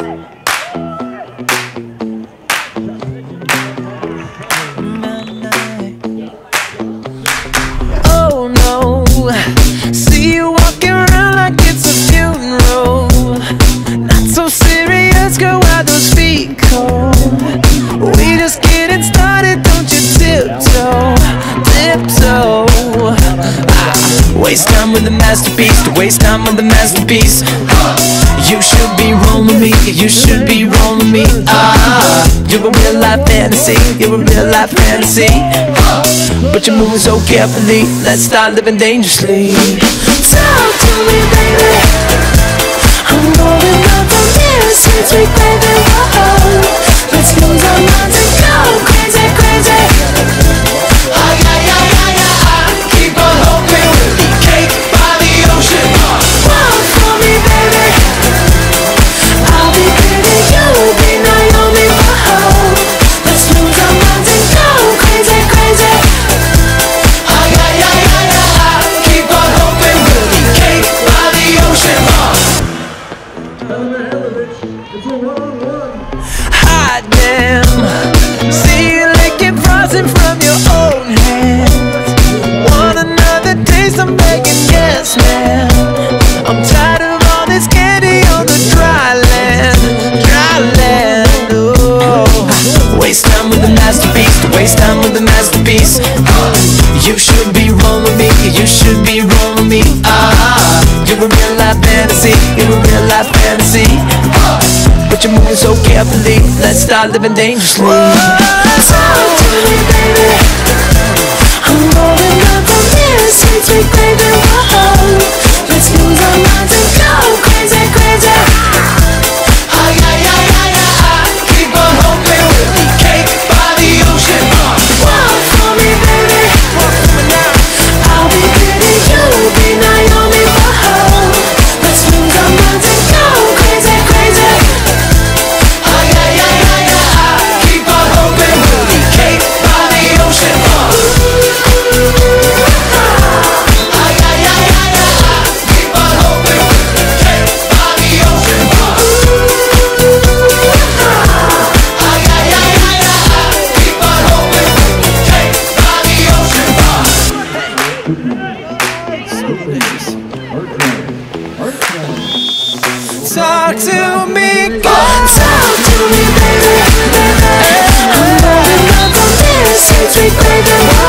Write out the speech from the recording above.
Oh no, see you walking around like it's a funeral. Not so serious, girl, why those feet cold? We just getting started, don't you tiptoe, tiptoe. Waste time with the masterpiece, to waste time with the masterpiece. You should be rolling me, you should be rolling me. You're a real life fantasy, you're a real life fantasy. But you're moving so carefully, let's start living dangerously. Talk to me, baby. I'm going up from here, sweet, sweet baby. Whoa. Let's lose our minds and go crazy, crazy. Ay, ay, ay, ay, ay. Keep on hoping we'll be cake by the ocean. Walk for me, baby. I'll be pretty, you'll be Naomi. Whoa. Let's lose our minds and go crazy, crazy. Ay, ay, ay, ay, ay. Keep on hoping we'll be cake by the ocean. Hot damn, see you licking frosting from your own hands. Want another taste? I'm begging, yes, man. I'm tired of all this candy on the dry land, dry land. Oh, waste time with the masterpiece, to waste time with the masterpiece. You should be rolling me, you should be rolling me. You're a real life fantasy, you're a real life fantasy. But you're moving so carefully, let's start living dangerously. Talk to me, baby. I'm rolling up from here, sweet, sweet baby. Whoa. Let's lose our minds and go crazy, crazy. Ay, ay, ay, ay, ay. Keep on hoping we'll be cake by the ocean. Walk for me, baby. I'll be pretty, you'll be Naomi. Whoa. Let's lose our minds and go crazy, crazy. Ay, ay, ay, ay, ay. Keep on hoping we'll be cake by the ocean. Ay, ay, ay, ay, ay. Keep on hoping we'll be cake by the ocean. Ay, ay, ay, ay, ay. Keep on hoping we'll be cake by the ocean. Talk to me, God. Talk to me, baby. I'm rolling up from here, sweet, sweet baby.